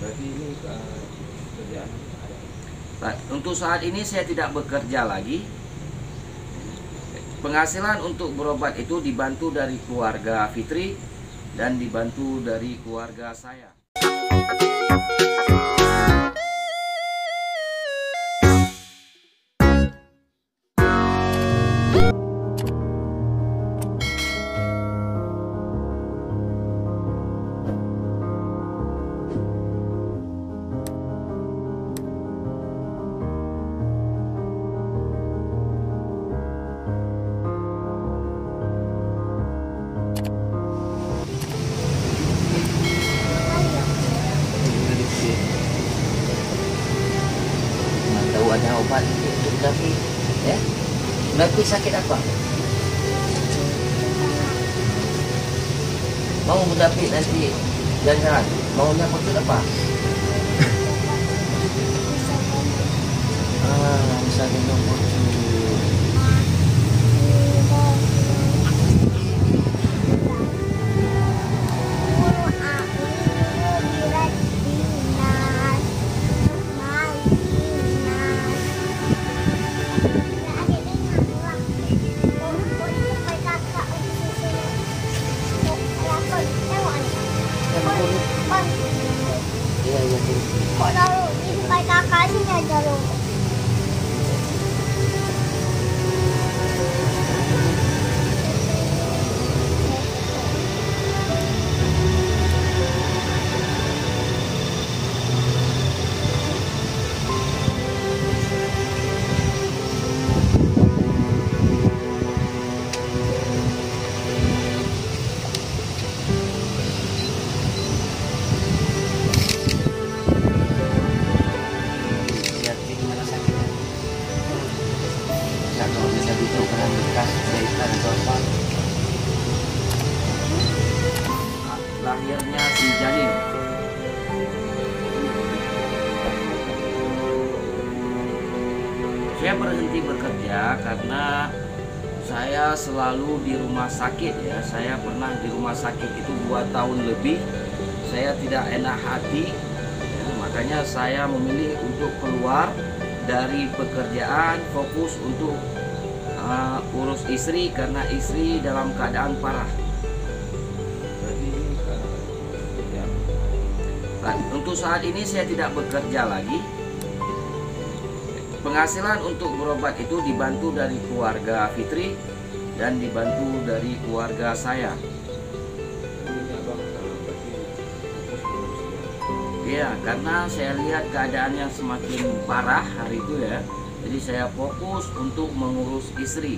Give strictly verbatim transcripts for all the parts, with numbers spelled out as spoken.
Berarti ini uh, kerjaan ada. Untuk saat ini saya tidak bekerja lagi. Penghasilan untuk berobat itu dibantu dari keluarga Fitri dan dibantu dari keluarga saya. Tahu ada obat untuk David, ya? David sakit apa? Mau David nanti jalan-jalan? Maunya betul apa? Ah, bisa gendong betul. Iya, iya, iya. Kok taruh di depan kakaknya aja loh. Kalau bisa ditukar bekas jahitan atau apa. Lahirnya si janin. Saya berhenti bekerja karena saya selalu di rumah sakit, ya. Saya pernah di rumah sakit itu dua tahun lebih. Saya tidak enak hati, ya. Makanya saya memilih untuk keluar dari pekerjaan, fokus untuk uh, urus istri karena istri dalam keadaan parah. Berarti ini uh, kerjaan. Untuk saat ini saya tidak bekerja lagi. Penghasilan untuk berobat itu dibantu dari keluarga Fitri dan dibantu dari keluarga saya. Ini abang uh, berarti fokus mengurus dia. Iya, karena saya lihat keadaan yang semakin parah hari itu, ya. Jadi saya fokus untuk mengurus istri.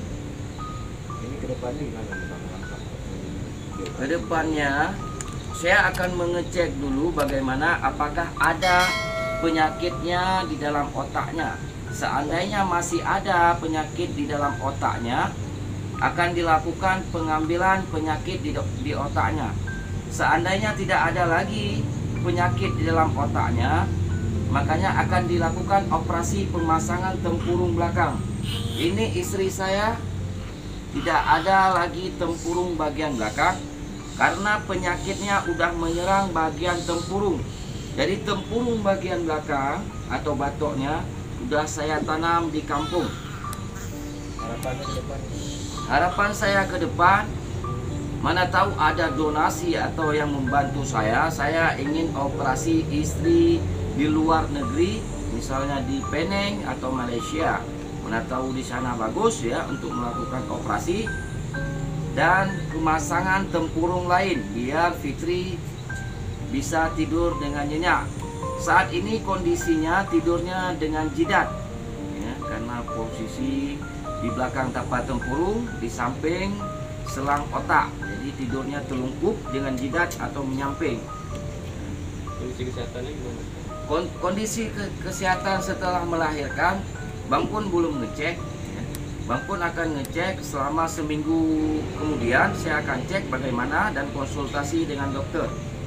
Ini kedepannya gimana nih bang langkah? Kedepannya saya akan mengecek dulu bagaimana apakah ada penyakitnya di dalam otaknya. Seandainya masih ada penyakit di dalam otaknya, akan dilakukan pengambilan penyakit di, di otaknya. Seandainya tidak ada lagi penyakit di dalam otaknya, makanya akan dilakukan operasi pemasangan tempurung belakang. Ini istri saya tidak ada lagi tempurung bagian belakang karena penyakitnya udah menyerang bagian tempurung. Jadi tempurung bagian belakang atau batoknya udah saya tanam di kampung. Harapannya ke depan? Harapan saya ke depan, mana tahu ada donasi atau yang membantu saya. Saya ingin operasi istri di luar negeri, misalnya di Penang atau Malaysia. Mana tahu di sana bagus, ya, untuk melakukan operasi dan pemasangan tempurung lain biar Fitri bisa tidur dengan nyenyak. Saat ini kondisinya tidurnya dengan jidat, ya, karena posisi di belakang tapak tempurung, di samping selang otak. Jadi tidurnya telungkup dengan jidat atau menyamping. Kondisi kesehatannya gimana? Kondisi ke kesehatan setelah melahirkan, Bang Pun belum ngecek, ya. Bang Pun akan ngecek selama seminggu kemudian. Saya akan cek bagaimana dan konsultasi dengan dokter.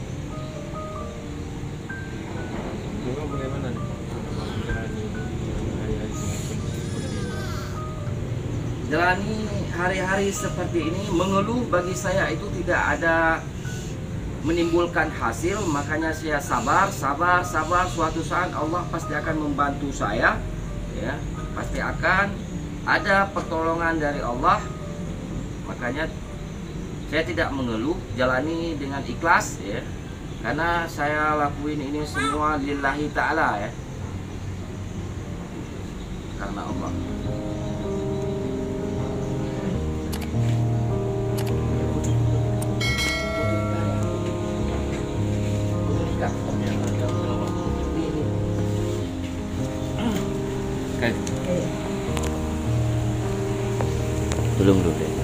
Memang bagaimana nih? Menjalani hari-hari seperti ini. Jalani hari-hari seperti ini, mengeluh bagi saya itu tidak ada menimbulkan hasil, makanya saya sabar, sabar, sabar. Suatu saat Allah pasti akan membantu saya, ya, pasti akan ada pertolongan dari Allah. Makanya saya tidak mengeluh, jalani dengan ikhlas, ya, karena saya lakuin ini semua lillahi ta'ala, ya, karena Allah. Belum dulu deh.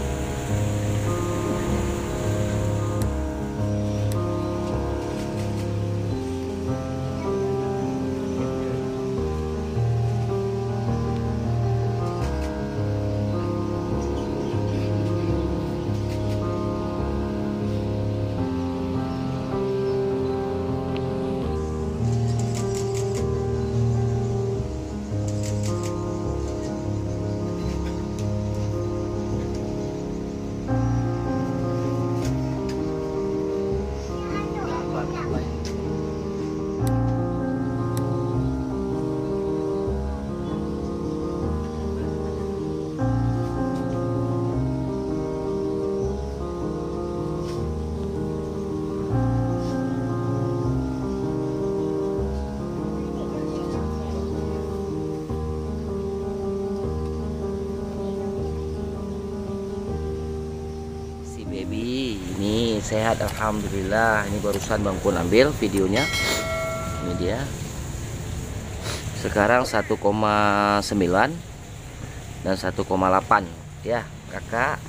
Baby, ini sehat alhamdulillah. Ini barusan Bang Pun ambil videonya. Ini dia. Sekarang satu koma sembilan dan satu koma delapan ya, kakak.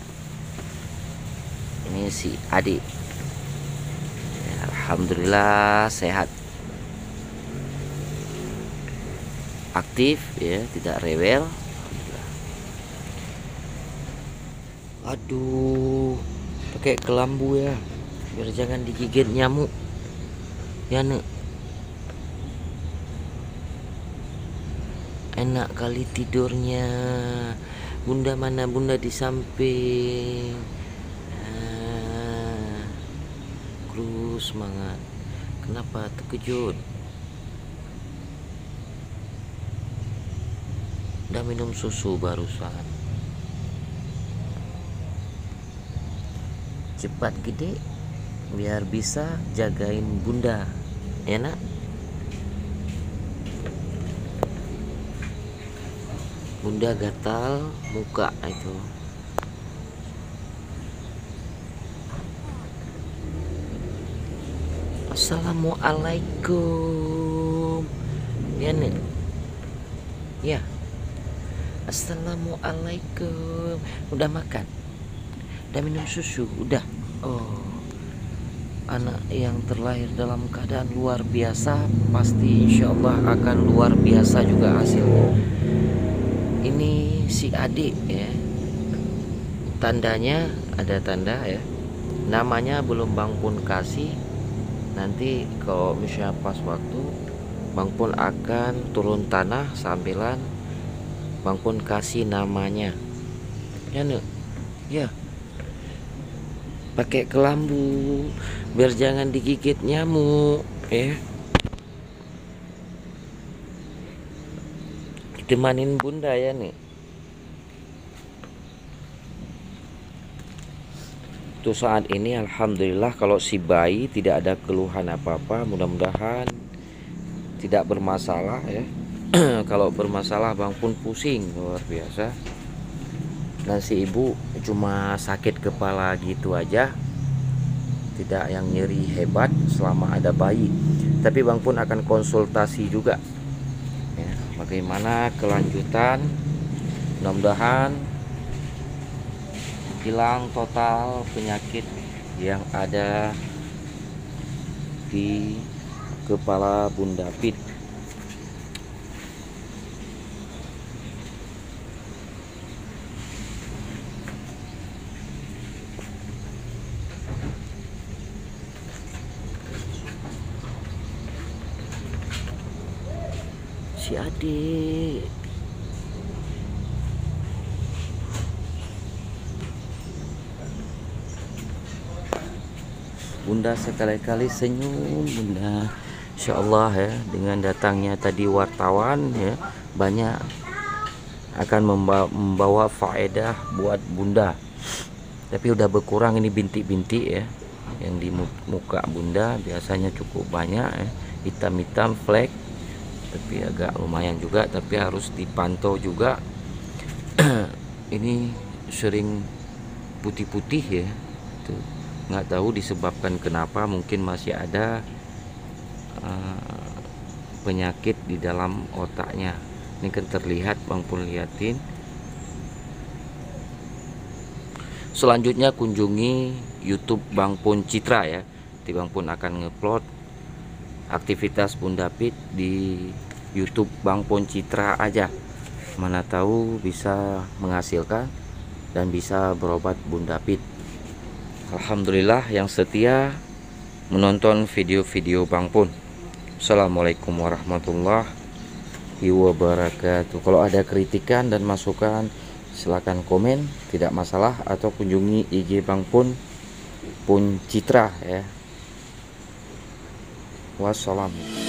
Ini si adik. Ya, alhamdulillah sehat. Aktif ya, tidak rewel. Aduh, pakai kelambu ya, biar jangan digigit nyamuk ya nek. Enak kali tidurnya. Bunda mana? Bunda di samping. Ah, terus semangat. Kenapa terkejut? Udah minum susu barusan. Cepat gede biar bisa jagain bunda, ya nak. Bunda gatal muka itu. Assalamualaikum ya nek. Ya, assalamualaikum. Udah makan? Udah minum susu? Udah. Oh, anak yang terlahir dalam keadaan luar biasa, pasti insya Allah akan luar biasa juga hasilnya. Ini si adik ya, tandanya ada tanda ya, namanya belum Bang Pun kasih. Nanti kalau misalnya pas waktu, Bang Pun akan turun tanah sambilan Bang Pun kasih namanya ya nek. Ya, pakai kelambu biar jangan digigit nyamuk ya. Ditemanin bunda ya nih. Untuk saat ini alhamdulillah kalau si bayi tidak ada keluhan apa-apa, mudah-mudahan tidak bermasalah ya. Kalau bermasalah Bang Pun pusing luar biasa. Dan si ibu cuma sakit kepala gitu aja, tidak yang nyeri hebat selama ada bayi. Tapi Bang Pun akan konsultasi juga ya, bagaimana kelanjutan. Mudah-mudahan hilang total penyakit yang ada di kepala Bunda Pit. Si adik Bunda sekali-kali senyum Bunda. Insya Allah ya, dengan datangnya tadi wartawan ya, banyak akan membawa, membawa faedah buat Bunda. Tapi udah berkurang ini bintik-bintik ya, yang di muka Bunda biasanya cukup banyak ya, hitam-hitam flek, tapi agak lumayan juga, tapi harus dipantau juga. Ini sering putih-putih ya, tuh nggak tahu disebabkan kenapa, mungkin masih ada uh, penyakit di dalam otaknya. Ini kan terlihat, Bang Pun liatin. Selanjutnya kunjungi YouTube Bang Pun Citra ya. Nanti Bang Pun akan ngeplot aktivitas Bunda Pit di YouTube Bang Pun Citra aja. Mana tahu bisa menghasilkan dan bisa berobat Bunda Pit. Alhamdulillah yang setia menonton video-video Bang Pun. Assalamualaikum warahmatullahi wabarakatuh. Kalau ada kritikan dan masukan silakan komen, tidak masalah, atau kunjungi I G Bang Pun Pun Citra ya. Wassalam.